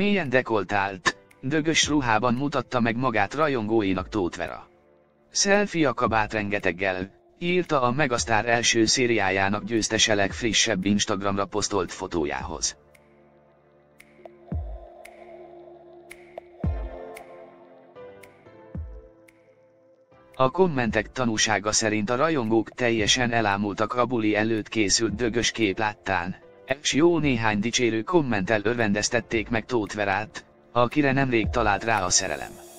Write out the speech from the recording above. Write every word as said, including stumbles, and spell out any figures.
Mélyen dekoltált, dögös ruhában mutatta meg magát rajongóinak Tóth Vera. Selfie a kabát rengeteggel, írta a Megasztár első szériájának győztese legfrissebb Instagramra posztolt fotójához. A kommentek tanúsága szerint a rajongók teljesen elámultak a buli előtt készült dögös kép láttán, és jó néhány dicsérő kommenttel örvendeztették meg Tóth Verát, akire nemrég talált rá a szerelem.